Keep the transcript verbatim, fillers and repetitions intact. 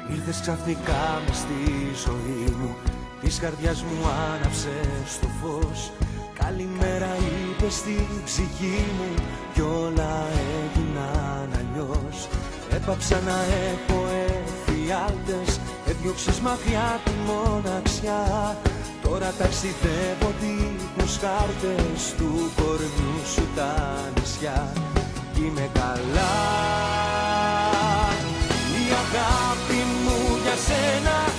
Ήρθες ξαφνικά μες στη ζωή μου, της καρδιάς μου άναψες το φως. Καλημέρα είπες στην ψυχή μου κι όλα έγιναν αλλιώς. Έπαψα να έχω εφιάλτες, έδιωξες μακριά τη μοναξιά. Τώρα ταξιδεύω δίχως χάρτες του κορμιού σου τα νησιά. Κι είμαι καλά, η αγάπη μου για σένα